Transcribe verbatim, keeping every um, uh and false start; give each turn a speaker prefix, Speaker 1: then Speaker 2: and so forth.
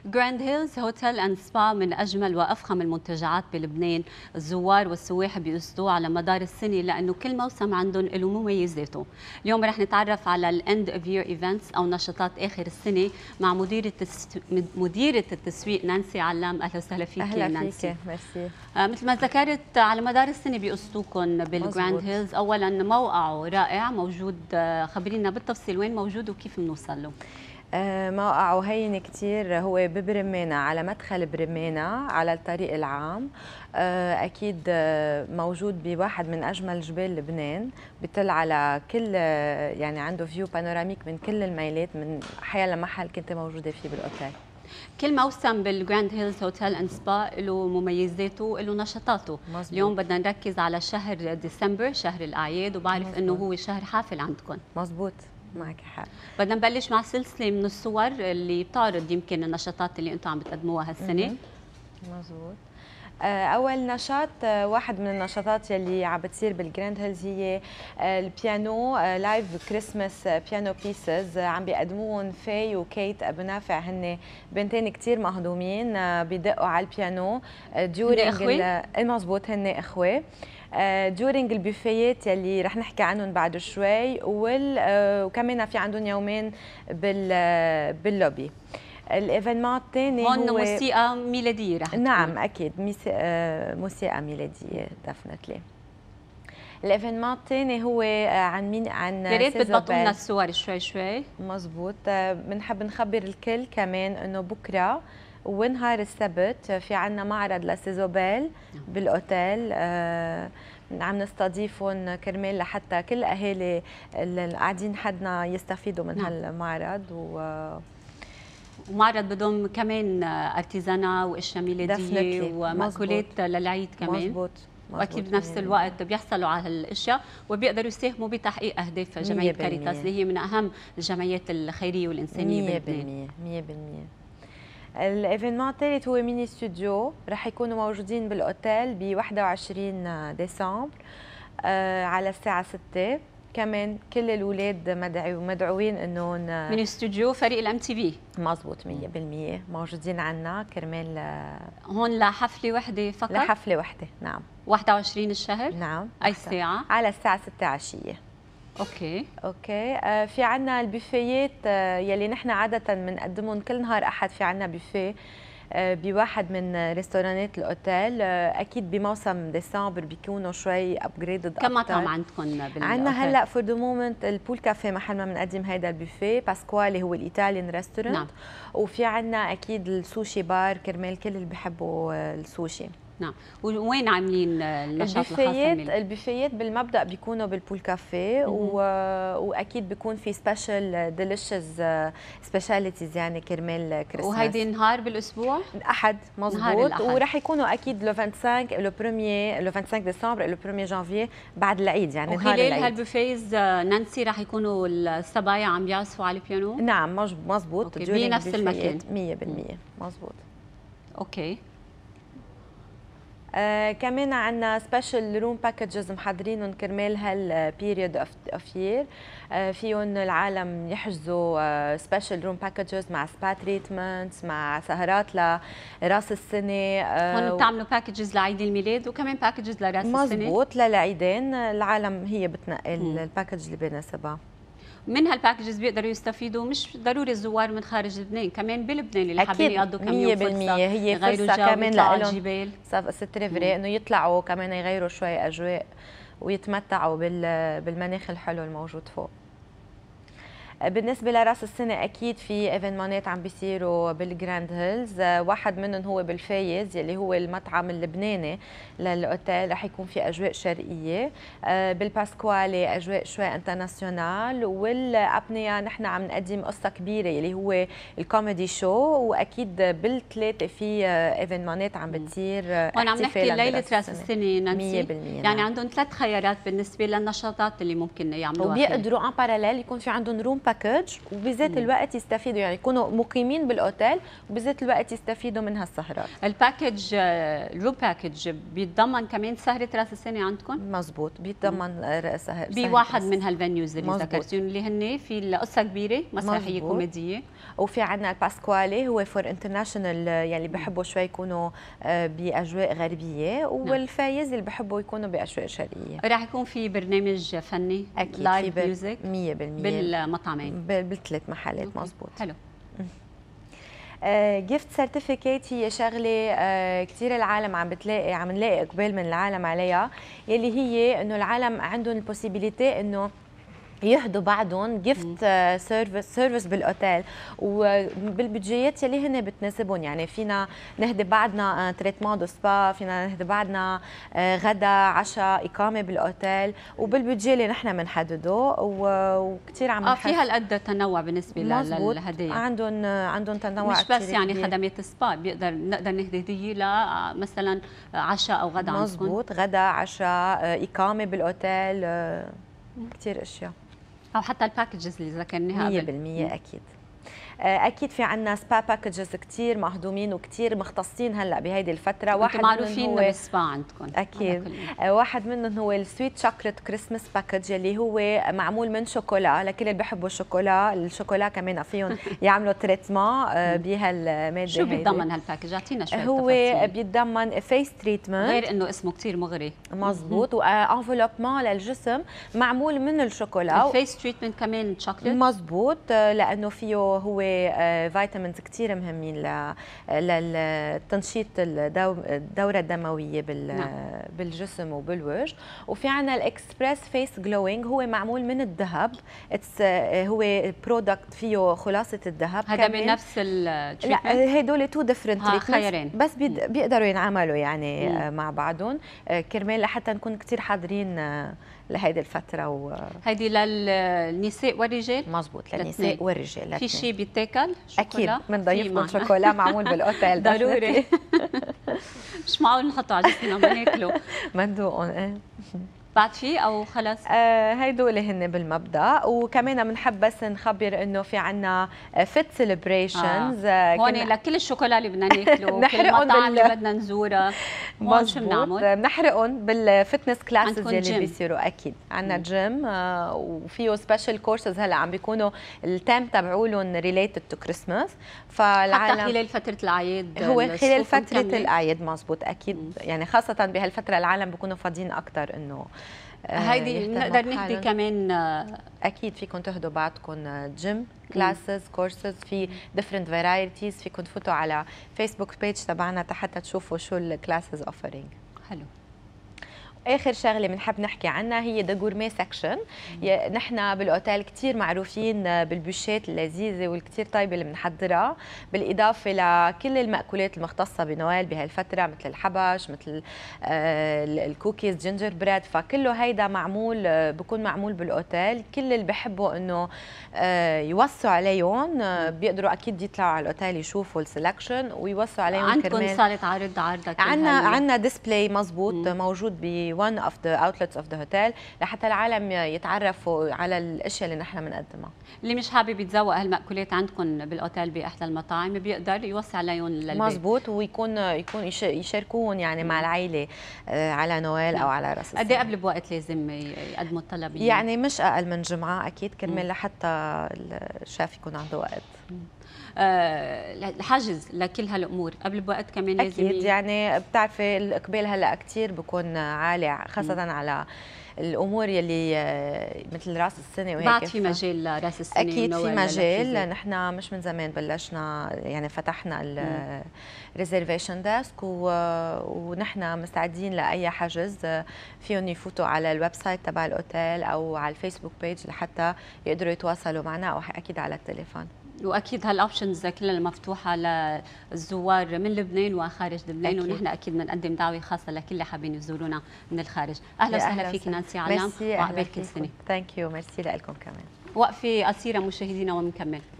Speaker 1: جراند هيلز هوتيل اند سبا من اجمل وافخم المنتجعات بلبنان، الزوار والسواح بيقصدوه على مدار السنه لانه كل موسم عندهم له مميزاته. اليوم رح نتعرف على الاند اوف يير ايفنتس او نشاطات اخر السنه مع مديره التس... مديره التسويق نانسي علام. اهلا وسهلا فيك
Speaker 2: اهلا
Speaker 1: نانسي.
Speaker 2: فيك، ميرسي.
Speaker 1: آه مثل ما ذكرت على مدار السنه بيقصدوكم بالجراند هيلز. اولا موقعه رائع موجود، آه خبرينا بالتفصيل وين موجود وكيف بنوصل له.
Speaker 2: آه موقعه هين كتير، هو ببرمانة على مدخل برمانة على الطريق العام. آه أكيد آه موجود بواحد من أجمل جبال لبنان، بيطل على كل آه يعني عنده فيو بانوراميك من كل الميلات، من حيا لمحل كنت موجودة فيه بالأوتيل.
Speaker 1: كل موسم بالجراند هيلز هوتيل اند سبا له مميزاته له نشاطاته.
Speaker 2: مزبوط.
Speaker 1: اليوم بدنا نركز على شهر ديسمبر، شهر الأعياد، وبعرف مزبوط. انه هو شهر حافل عندكم.
Speaker 2: مزبوط، معك حق.
Speaker 1: بدنا نبلش مع سلسله من الصور اللي بتعرض يمكن النشاطات اللي انتم عم بتقدموها هالسنه.
Speaker 2: مزبوط. أول نشاط، واحد من النشاطات يلي عم بتصير بالجراند هيلز هي البيانو لايف كريسماس بيانو بيسز. عم بيقدموهم في وكيت أبو نافع، هن بنتين كثير مهضومين بيدقوا على البيانو ديورينج. مزبوط، هن اخوه. ديورينج البوفيات يلي رح نحكي عنهم بعد شوي، وكمان في عندهم يومين باللوبي. الايفينمون الثاني
Speaker 1: هون
Speaker 2: هو
Speaker 1: موسيقى ميلاديه رح تكون.
Speaker 2: نعم اكيد موسيقى ميلاديه دفنتلي. الايفينمون الثاني هو عن مين؟ عن
Speaker 1: يا ريت بتبطلوا لنا الصور شوي شوي.
Speaker 2: مزبوط. بنحب نخبر الكل كمان انه بكره ونهار السبت في عنا معرض لسيزوبيل بالاوتيل. آه عم نستضيفهم كرمال لحتى كل اهالي اللي قاعدين حدنا يستفيدوا من هالمعرض. و
Speaker 1: ومعرض بضم كمان ارتيزانا واشياء ميلاديه ومأكولات للعيد كمان.
Speaker 2: مزبوط.
Speaker 1: واكيد بنفس الوقت بيحصلوا على هالاشياء وبيقدروا يساهموا بتحقيق اهداف جمعيه كاريتاس اللي هي من اهم الجمعيات الخيريه والانسانيه بلبنان.
Speaker 2: مية بالمية. الايفينمون الثالث هو ميني ستوديو، رح يكونوا موجودين بالاوتيل ب واحد وعشرين ديسمبر آه على الساعه ستة. كمان كل الاولاد مدعو مدعوين انه
Speaker 1: من استوديو فريق الام تي في.
Speaker 2: مزبوط، مية بالمية موجودين عنا كرمال
Speaker 1: هون لحفله وحده فقط.
Speaker 2: لحفله وحده، نعم.
Speaker 1: واحد وعشرين الشهر.
Speaker 2: نعم.
Speaker 1: اي ساعه؟
Speaker 2: على الساعه ستة عشيه.
Speaker 1: اوكي
Speaker 2: اوكي. آه في عنا البوفيات آه يلي نحن عاده بنقدمهم كل نهار احد. في عنا بوفيه آه بواحد من ريستورانات الاوتيل. آه اكيد بموسم ديسمبر بيكونوا شوي ابجريدد اكثر.
Speaker 1: كم مطعم عندكم بالاوتيل؟
Speaker 2: عندنا هلا فور ذا مومنت البول كافيه محل ما بنقدم هيدا البوفيه، باسكوالي هو الايطاليان ريستورانت. نعم. وفي عنا اكيد السوشي بار كرمال كل اللي بحبوا السوشي.
Speaker 1: نعم. وين عاملين النشاط الخاص
Speaker 2: بالميلاد؟ البوفيات بالمبدا بيكونوا بالبول كافيه، و... واكيد بيكون في سبيشال ديليشيس سبيشاليتيز يعني كرمال كريسماس.
Speaker 1: وهيدي نهار بالاسبوع؟
Speaker 2: احد. مزبوط. ورح يكونوا اكيد لو خمسة وعشرين لو بروميير لو خمسة وعشرين ديسمبر لو بروميير جانفيي بعد العيد، يعني نهار العيد.
Speaker 1: وخلال هالبوفيز نانسي رح يكونوا الصبايا عم بيعزفوا على البيانو؟
Speaker 2: نعم مزبوط.
Speaker 1: بنفس المكان.
Speaker 2: مية بالمية مزبوط.
Speaker 1: اوكي.
Speaker 2: آه كمان عندنا سبيشال روم باكجز محضرينهم كرمال هالبيريود اوف يير. آه فيهم العالم يحجزوا آه سبيشال روم باكجز مع سبا تريتمنتس، مع سهرات لراس السنه.
Speaker 1: آه هون بتعملوا باكجز لعيد الميلاد وكمان باكجز لراس السنه؟
Speaker 2: مزبوط، للعيدين. العالم هي بتنقي الباكج اللي بيناسبها.
Speaker 1: من هالباكجز بيقدروا يستفيدوا مش ضروري الزوار من خارج لبنان، كمان بلبنان اللي حابين يقضوا كم يوم فرصه.
Speaker 2: هي فرصه كمان لهم ست ريفري انه يطلعوا كمان يغيروا شوي اجواء ويتمتعوا بالمناخ الحلو الموجود فوق. بالنسبة لراس السنة أكيد في ايفينمونات عم بيصيروا بالجراند هيلز. واحد منهم هو بالفايز يلي هو المطعم اللبناني للأوتيل، رح يكون في أجواء شرقية. بالباسكوالي أجواء شوي انترناسيونال. والأبنية نحن عم نقدم قصة كبيرة يلي هو الكوميدي شو. وأكيد بالثلاثة في ايفينمونات عم بتصير.
Speaker 1: وأنا عم نحكي ليلة راس السنة نانسي.
Speaker 2: مية بالمية
Speaker 1: يعني نعم. عندهم ثلاث خيارات بالنسبة للنشاطات اللي ممكن يعملوها.
Speaker 2: وبيقدروا ان باراليل يكون في عندهم روم باكج وبذات الوقت يستفيدوا، يعني يكونوا مقيمين بالاوتيل وبذات الوقت يستفيدوا من هالسهرات.
Speaker 1: الباكج الروم باكج بيتضمن كمان سهره راس السنه عندكم؟
Speaker 2: مزبوط، بيتضمن سهره
Speaker 1: بواحد من هالفنيوز اللي ذكرتيهم اللي هن في القصه كبيره مسرحيه كوميديه،
Speaker 2: وفي عندنا الباسكوالي هو فور انترناشونال يعني بحبوا شوي يكونوا باجواء غربيه، والفايز اللي بحبوا يكونوا باجواء شرقيه.
Speaker 1: راح يكون في برنامج فني
Speaker 2: اكيد
Speaker 1: لايف ميوزك
Speaker 2: مية بالمية
Speaker 1: بالمطعمين
Speaker 2: بالثلاث محلات. مزبوط.
Speaker 1: حلو.
Speaker 2: جيفت سيرتيفيكيت هي شغله uh, كثير العالم عم بتلاقي عم نلاقي اقبال من العالم عليها، يلي هي انه العالم عندهم البوسيبيليتي انه يهدوا بعضهم جيفت سيرفيس سيرفيس بالاوتيل وبالبدجيات يلي هن بتناسبهم، يعني فينا نهدي بعضنا تريتمون دو سبا، فينا نهدي بعضنا غدا عشاء اقامه بالاوتيل وبالبدجي اللي نحن بنحدده، وكثير عم
Speaker 1: اه في هالقد تنوع بالنسبه للهدايا.
Speaker 2: عندهم عندهم تنوع
Speaker 1: مش بس يعني كبير. خدمات سبا بنقدر نقدر نهدي هديه ل مثلا عشاء او غدا.
Speaker 2: مزبوط، غدا عشاء اقامه بالاوتيل، كثير اشياء،
Speaker 1: او حتى الباكجز اللي ذكرناها قبل.
Speaker 2: مية بالمية اكيد. اكيد في عندنا سبا باكجز كثير مهضومين وكثير مختصين هلا بهيدي الفتره.
Speaker 1: واحد معروفين بالسبا عندكم
Speaker 2: اكيد. واحد منهم هو السويت شوكليت كريسمس باكج اللي هو معمول من شوكولا لكل اللي بحبوا الشوكولا. الشوكولا كمان فيهم يعملوا تريتمون بهالماده.
Speaker 1: شو بيتضمن هالباكج؟ اعطينا شوي
Speaker 2: هو
Speaker 1: تفاصيل.
Speaker 2: بيتضمن فيس تريتمنت،
Speaker 1: غير انه اسمه كثير مغري.
Speaker 2: مزبوط، وانفلوبمون للجسم معمول من الشوكولا.
Speaker 1: الفيس تريتمنت كمان شوكليت.
Speaker 2: مزبوط، لانه فيه هو فيتامينز كثير مهمين لتنشيط الدوره الدمويه بالجسم وبالوجه. وفي عندنا الاكسبريس فيس جلوينج هو معمول من الذهب، هو برودكت فيه خلاصه الذهب.
Speaker 1: هذا بنفس التريتمنت؟
Speaker 2: لا، هدول تو ديفرنت
Speaker 1: خيارين
Speaker 2: بس بيقدروا ينعملوا يعني مم. مع بعضهم كرمال لحتى نكون كثير حاضرين لهيدي الفتره. و
Speaker 1: هيدي للنساء والرجال؟
Speaker 2: مزبوط، للنساء والرجال.
Speaker 1: في شيء بيتاكل؟
Speaker 2: اكيد بنضيف لكم شوكولا معمول بالاوتيل
Speaker 1: ضروري. مش معقول نحطه على جسمنا ما ناكله.
Speaker 2: مندوقهم. ايه
Speaker 1: بعد في او خلص؟
Speaker 2: آه هيدول هن بالمبدا. وكمان بنحب بس نخبر انه في عندنا فيت سيلبريشنز
Speaker 1: آه. هون لكل الشوكولا اللي بدنا ناكله، كل المطاعم اللي بدنا نزورها، هون شو بنعمل؟
Speaker 2: بنحرقهم بالفتنس كلاسز اللي بيصيروا. اكيد عندنا جيم آه وفيه سبيشال كورسز هلا عم بيكونوا التايم تبعولهم ريليتد تو كريسماس.
Speaker 1: فالعالم حتى خلال فتره الاعياد،
Speaker 2: هو خلال فتره الاعياد. مزبوط اكيد. مم. يعني خاصه بهالفتره العالم بيكونوا فاضيين اكثر انه
Speaker 1: هيدي بنقدر نهدي كمان.
Speaker 2: اكيد فيكم تهدوا بعضكم جيم كلاسز كورسز في ديفرنت فرايتيز. فيكم تفوتوا على فيسبوك بيج تبعنا حتى تشوفوا شو الكلاسز اوفرينج.
Speaker 1: حلو.
Speaker 2: اخر شغله بنحب نحكي عنها هي ذا جورمي سكشن. نحن بالاوتيل كثير معروفين بالبوشات اللذيذه والكثير طيبه اللي بنحضرها، بالاضافه لكل المأكولات المختصه بنويل بهالفتره مثل الحبش، مثل الكوكيز، جينجر بريد. فكله هيدا معمول بكون معمول بالاوتيل. كل اللي بحبوا انه يوصوا عليهم بيقدروا اكيد يطلعوا على الاوتيل يشوفوا السلكشن ويوصوا عليهم.
Speaker 1: عندكم صاله عرض عرضك؟
Speaker 2: عندنا عندنا ديسبلاي مزبوط موجود ب one of the outlets of the hotel لحتى العالم يتعرفوا على الاشياء اللي نحن بنقدمها.
Speaker 1: اللي مش حابب يتذوق هالمأكولات عندكم بالاوتيل باحدى المطاعم بيقدر يوصي عليهم للبيت.
Speaker 2: مزبوط، ويكون يكون يشاركوهم يعني مع العائله على نويل او على راس السنه.
Speaker 1: قد ايه قبل بوقت لازم يقدموا الطلب؟
Speaker 2: يعني مش اقل من جمعه اكيد كرمال لحتى الشيف يكون عنده وقت.
Speaker 1: الحجز لكل هالامور قبل بوقت كمان لازم.
Speaker 2: اكيد يعني بتعرفي الاقبال هلا كثير بكون عالي خاصه م. على الامور يلي مثل راس السنه وهيك.
Speaker 1: بعد في مجال لراس السنه؟
Speaker 2: اكيد في مجال. نحن مش من زمان بلشنا يعني فتحنا الريزرفيشن ديسك ونحن مستعدين لاي حجز. فيهم يفوتوا على الويب سايت تبع الاوتيل او على الفيسبوك بيج لحتى يقدروا يتواصلوا معنا، او اكيد على التليفون.
Speaker 1: واكيد هالاوبشنز كلها مفتوحه للزوار من لبنان وخارج لبنان، ونحن اكيد بنقدم دعوه خاصه لكل اللي حابين يزورونا من الخارج. اهلا وسهلا فيك نانسي علام، وعقبال كل سنه.
Speaker 2: ثانك يو. ميرسي لكم كمان.
Speaker 1: وقفه قصيره مشاهدينا وبنكمل.